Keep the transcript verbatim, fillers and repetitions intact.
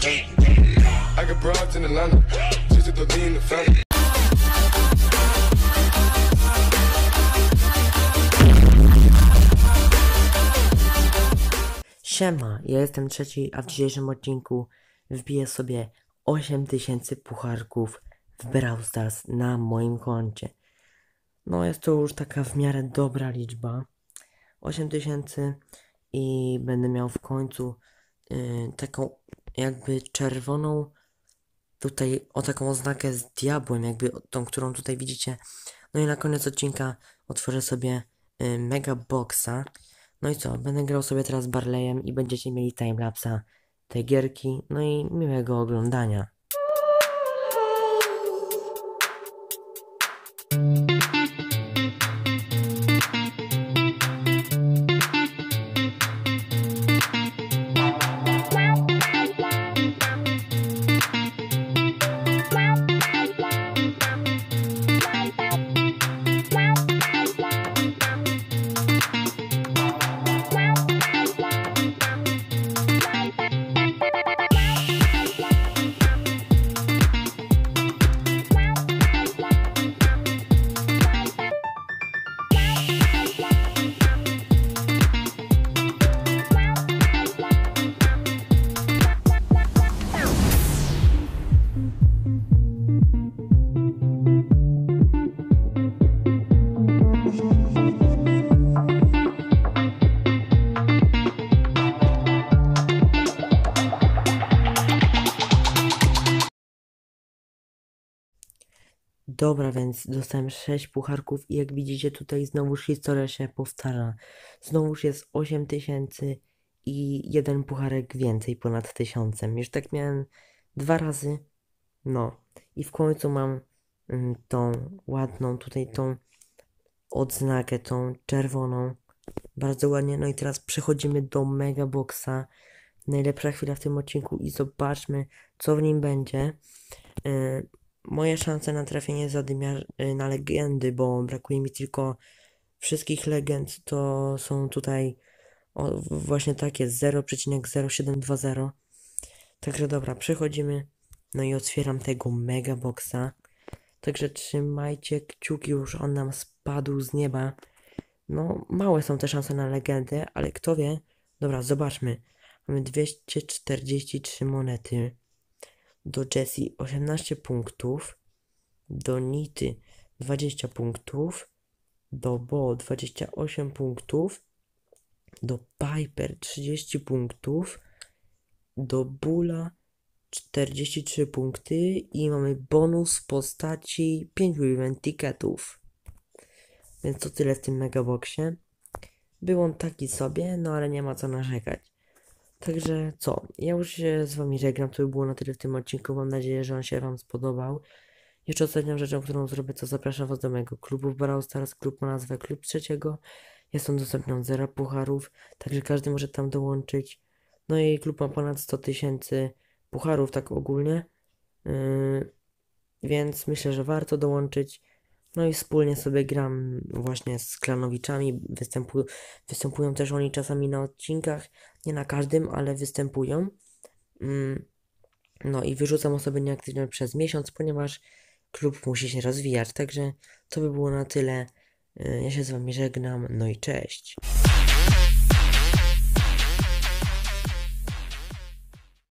I got broads in Atlanta, just to lean the family. Siema, ja jestem trzeci, a w dzisiejszym odcinku wbiję sobie osiem tysięcy pucharków w Brawl Stars na moim koncie. No jest to już taka w miarę dobra liczba. osiem tysięcy i będę miał w końcu yy, taką jakby czerwoną tutaj o taką oznakę z diabłem, jakby tą, którą tutaj widzicie. No i na koniec odcinka otworzę sobie yy, Mega Boxa. No i co, będę grał sobie teraz Barleyem i będziecie mieli timelapsa tej gierki, no i miłego oglądania. Dobra, więc dostałem sześć pucharków i jak widzicie tutaj znowuż historia się powtarza. Znowuż jest osiem tysięcy i jeden pucharek więcej ponad tysiącem. Już tak miałem dwa razy. No i w końcu mam mm, tą ładną tutaj tą odznakę, tą czerwoną. Bardzo ładnie. No i teraz przechodzimy do Mega Boxa. Najlepsza chwila w tym odcinku i zobaczmy, co w nim będzie. Yy, Moje szanse na trafienie zadymiar na legendy, bo brakuje mi tylko wszystkich legend, to są tutaj o, właśnie takie zero przecinek zero siedem dwa zero. Także dobra, przechodzimy. No i otwieram tego Mega Boxa. Także trzymajcie kciuki, już on nam spadł z nieba. No, małe są te szanse na legendę, ale kto wie. Dobra, zobaczmy. Mamy dwieście czterdzieści trzy monety. Do Jessie osiemnaście punktów, do Nity dwadzieścia punktów, do Bo dwadzieścia osiem punktów, do Piper trzydzieści punktów, do Bulla czterdzieści trzy punkty i mamy bonus w postaci pięć event ticketów. Więc to tyle w tym megaboxie. Był on taki sobie, no ale nie ma co narzekać. Także co, ja już się z wami żegnam, to by było na tyle w tym odcinku, mam nadzieję, że on się wam spodobał. Jeszcze ostatnią rzeczą, którą zrobię, to zapraszam was do mojego klubu w Brawl Stars, klub ma nazwę Klub Trzeciego. Jest on dostępny od zera pucharów, także każdy może tam dołączyć. No i klub ma ponad sto tysięcy pucharów, tak ogólnie, yy, więc myślę, że warto dołączyć. No i wspólnie sobie gram właśnie z klanowiczami, występują, występują też oni czasami na odcinkach, nie na każdym, ale występują. Mm, no i wyrzucam osoby nieaktywne przez miesiąc, ponieważ klub musi się rozwijać, także to by było na tyle. Ja się z wami żegnam, no i cześć.